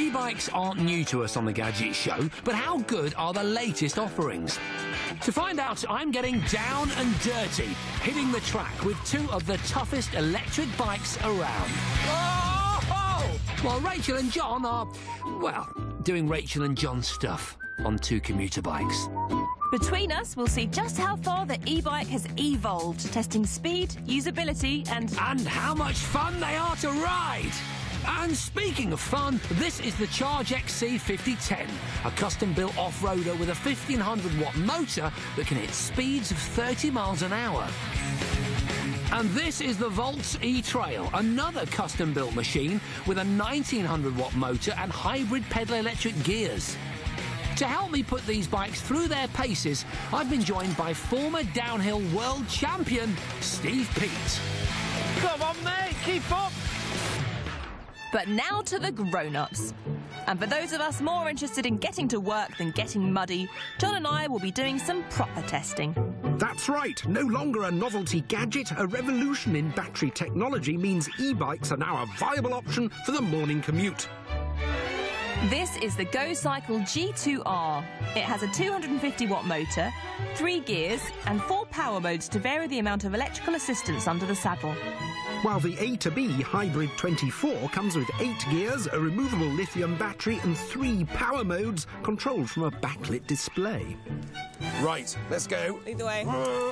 E-bikes aren't new to us on the Gadget Show, but how good are the latest offerings? To find out, I'm getting down and dirty, hitting the track with two of the toughest electric bikes around. Oh! While Rachel and John are, well, doing Rachel and John stuff on two commuter bikes. Between us, we'll see just how far the e-bike has evolved, testing speed, usability and how much fun they are to ride! And speaking of fun, this is the Charge XC 5010, a custom-built off-roader with a 1500-watt motor that can hit speeds of 30 miles an hour. And this is the Voltz eTrail, another custom-built machine with a 1900-watt motor and hybrid pedal-electric gears. To help me put these bikes through their paces, I've been joined by former downhill world champion, Steve Peat. Come on, mate, keep up! But now to the grown-ups. And for those of us more interested in getting to work than getting muddy, John and I will be doing some proper testing. That's right. No longer a novelty gadget, a revolution in battery technology means e-bikes are now a viable option for the morning commute. This is the Go Cycle G2R. It has a 250-watt motor, 3 gears and 4 power modes to vary the amount of electrical assistance under the saddle. While the A to B Hybrid 24 comes with 8 gears, a removable lithium battery and 3 power modes controlled from a backlit display. Right, let's go. Either way.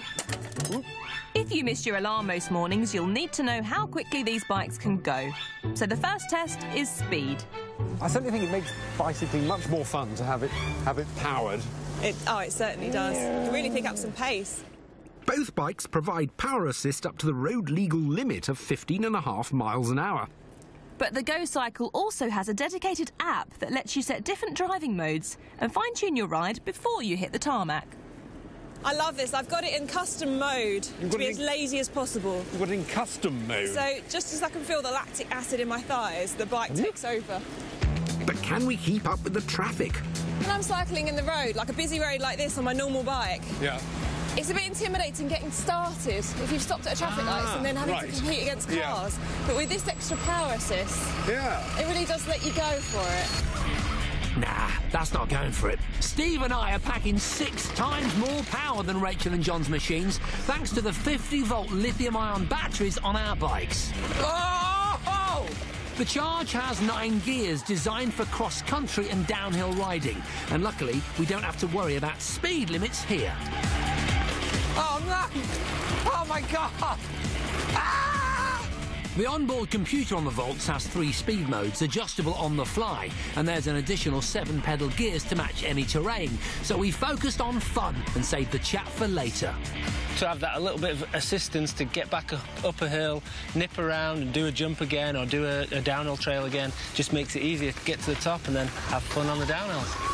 If you miss your alarm most mornings, you'll need to know how quickly these bikes can go. So the first test is speed. I certainly think it makes bicycling much more fun to have it powered. It certainly does. You can really pick up some pace. Both bikes provide power assist up to the road legal limit of 15.5 miles an hour. But the Go Cycle also has a dedicated app that lets you set different driving modes and fine-tune your ride before you hit the tarmac. I love this. I've got it in custom mode to be as lazy as possible. You've got it in custom mode? So just as I can feel the lactic acid in my thighs, the bike takes over. But can we keep up with the traffic? When I'm cycling in the road, like a busy road like this on my normal bike, yeah, it's a bit intimidating getting started if you've stopped at a traffic lights and then having to compete against cars. Yeah. But with this extra power assist, it really does let you go for it. Nah, that's not going for it. Steve and I are packing 6 times more power than Rachel and John's machines, thanks to the 50-volt lithium-ion batteries on our bikes. Oh! The Charge has 9 gears designed for cross-country and downhill riding, and luckily we don't have to worry about speed limits here. Oh, no! Oh, my God! Ah! The onboard computer on the Voltz has 3 speed modes, adjustable on the fly, and there's an additional 7 pedal gears to match any terrain, so we focused on fun and saved the chat for later. To have that a little bit of assistance to get back up a hill, nip around and do a jump again or do a downhill trail again just makes it easier to get to the top and then have fun on the downhills.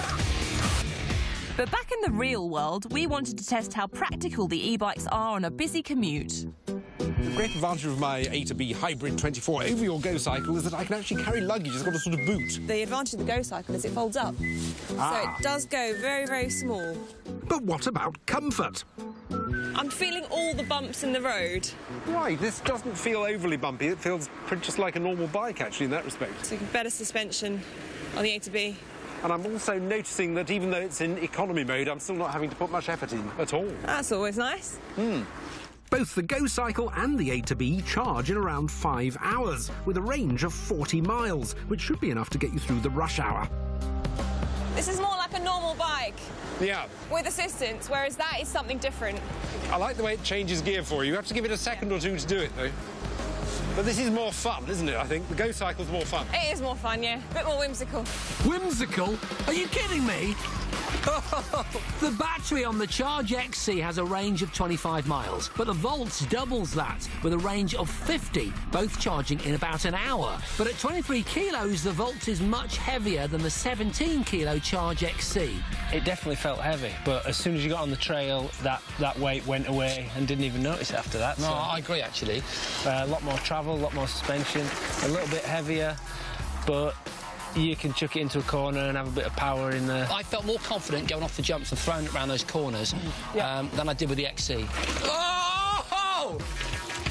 But back in the real world, we wanted to test how practical the e-bikes are on a busy commute. The great advantage of my A to B Hybrid 24 over your Go Cycle is that I can actually carry luggage. It's got a sort of boot. The advantage of the Go Cycle is it folds up. So it does go very, very small. But what about comfort? I'm feeling all the bumps in the road. Right, this doesn't feel overly bumpy. It feels just like a normal bike, actually, in that respect. So better suspension on the A to B. And I'm also noticing that even though it's in economy mode, I'm still not having to put much effort in at all. That's always nice. Both the Go Cycle and the A to B charge in around 5 hours, with a range of 40 miles, which should be enough to get you through the rush hour. This is more like a normal bike. Yeah. With assistance, whereas that is something different. I like the way it changes gear for you. You have to give it a second or two to do it, though. But this is more fun, isn't it, I think? The Go Cycle's more fun. It is more fun, yeah. A bit more whimsical. Whimsical? Are you kidding me? The battery on the Charge XC has a range of 25 miles, but the Voltz doubles that with a range of 50, both charging in about an hour. But at 23 kilos, the Voltz is much heavier than the 17-kilo Charge XC. It definitely felt heavy, but as soon as you got on the trail, that weight went away and didn't even notice it after that. No, so, I agree, actually. A lot more travel, a lot more suspension, a little bit heavier, but you can chuck it into a corner and have a bit of power in there. I felt more confident going off the jumps and throwing it around those corners than I did with the XC. Oh!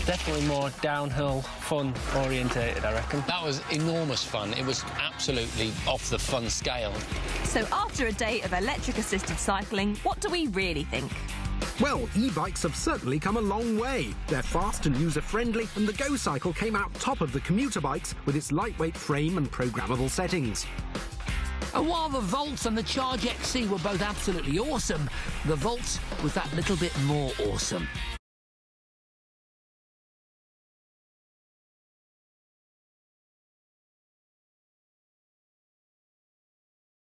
definitely more downhill fun orientated, I reckon. That was enormous fun. It was absolutely off the fun scale. So after a day of electric-assisted cycling, what do we really think? Well, e-bikes have certainly come a long way. They're fast and user-friendly, and the Go Cycle came out top of the commuter bikes with its lightweight frame and programmable settings. And while the Voltz and the Charge XC were both absolutely awesome, the Voltz was that little bit more awesome.